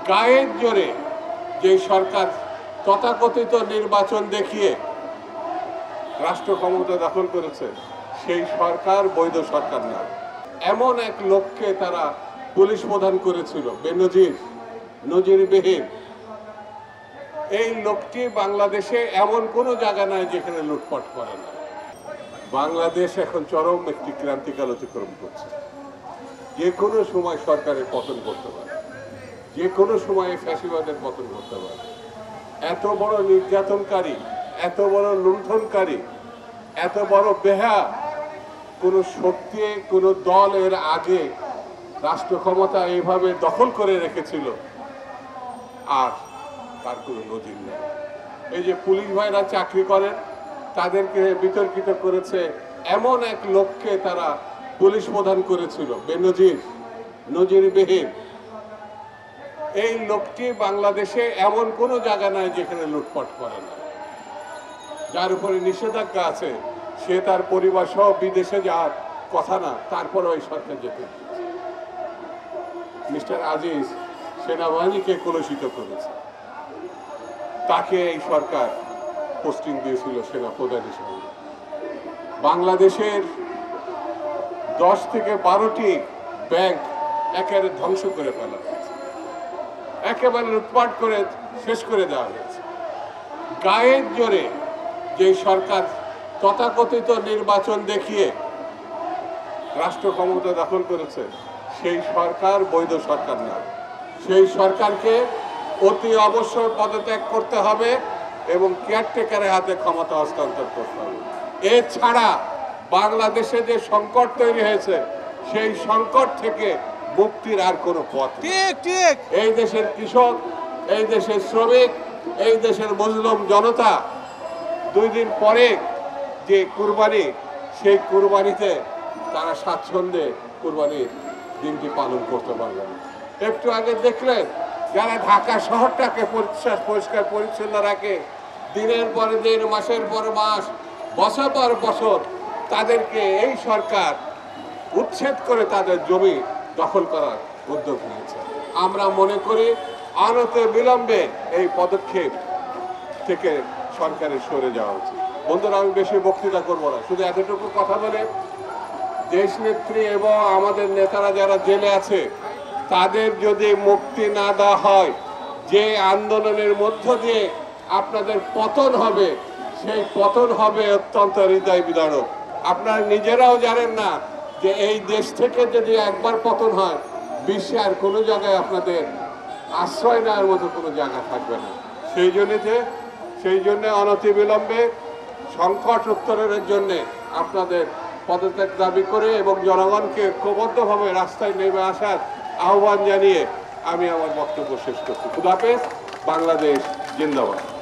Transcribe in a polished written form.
গায়ের জোরে যে সরকার তথাকথিত নির্বাচন দেখিয়ে রাষ্ট্র ক্ষমতা দখল করেছে, সেই সরকার বৈধ সরকার না। এমন এক লোককে তারা পুলিশ প্রধান করেছিল, নজিরবিহীন। এই লোকটি বাংলাদেশে এমন কোনো জায়গা নাই যেখানে লুটপাট করে না। বাংলাদেশ এখন চরম একটি ক্রান্তিকাল অতিক্রম করছে। যে কোনো সময় সরকারের পতন করতে পারে, যে কোনো সময় ফ্যাসিবাদের পতন করতে পারে। এত বড় নির্যাতনকারী, এত বড় লুণ্ঠনকারী, এত বড় বেহা কোনো শক্তি, কোনো দল এর আগে রাষ্ট্র ক্ষমতা এইভাবে দখল করে রেখেছিল আর তার কোনো নজির নেই। এই যে পুলিশ ভাইরা চাকরি করেন, তাদেরকে বিতর্কিত করেছে এমন এক লোককে তারা পুলিশ প্রধান করেছিল, নজিরবিহীন। এই লোকটি বাংলাদেশে এমন কোনো জায়গা নাই যেখানে লুটপাট করে না। যার উপরে নিষেধাজ্ঞা আছে, সে তার পরিবার সহ বিদেশে যাওয়ার কথা না, তারপরে ওই সরকার যেতে। মিস্টার আজিজ সেনাবাহিনীকে কলুষিত করেছে, তাকে এই সরকার পোস্টিং দিয়েছিল সেনা প্রধান হিসেবে। বাংলাদেশের 10 থেকে 12টি ব্যাংক একেবারে ধ্বংস করে ফেলা হয়েছে, একেবারে লুটপাট করে শেষ করে দেওয়া হয়েছে। গায়ের জোরে যে সরকার তথাকথিত নির্বাচন দেখিয়ে রাষ্ট্র ক্ষমতা দখল করেছে, সেই সরকার বৈধ সরকার না। সেই সরকারকে অতি অবশ্যই পদত্যাগ করতে হবে এবং কেয়ারটেকারের হাতে ক্ষমতা হস্তান্তর করতে হবে। এছাড়া বাংলাদেশে যে সংকট তৈরি হয়েছে, সেই সংকট থেকে মুক্তির আর কোনো পথ নেই। এই দেশের কৃষক, এই দেশের শ্রমিক, এই দেশের মজলুম জনতা 2 দিন পরে যে কুরবানি, সেই কুরবানিতে তারা স্বাচ্ছন্দ্যে কুরবানির দিনটি পালন করতে পারবে না। একটু আগে দেখলেন যারা ঢাকা শহরটাকে পরিষ্কার পরিচ্ছন্ন রাখে, দিনের পরে দিন, মাসের পর মাস, বছর পর বছর, তাদেরকে এই সরকার উচ্ছেদ করে তাদের জমি দখল করার উদ্যোগ নিয়েছে। আমরা মনে করি অনতি বিলম্বে এই পদক্ষেপ থেকে সরকারের সরে যাওয়া উচিত। বন্ধুরা, আমি বেশি বক্তৃতা করবো না, শুধু এতটুকু কথা বলে, দেশনেত্রী এবং আমাদের নেতারা যারা জেলে আছে, তাদের যদি মুক্তি না দেওয়া হয়, যে আন্দোলনের মধ্য দিয়ে আপনাদের পতন হবে, সেই পতন হবে অত্যন্ত হৃদয় বিদারক। আপনারা নিজেরাও জানেন না যে এই দেশ থেকে যদি একবার পতন হয়, বিশ্বে আর কোনো জায়গায় আপনাদের আশ্রয় নেওয়ার মতো কোনো জায়গা থাকবে না। সেই জন্যে অনতি বিলম্বে সংকট উত্তরণের জন্যে আপনাদের পদত্যাগ দাবি করে এবং জনগণকে ঐক্যবদ্ধভাবে রাস্তায় নেমে আসার আহ্বান জানিয়ে আমি আমার বক্তব্য শেষ করছি। খুদা হাফেজ। বাংলাদেশ জিন্দাবাদ।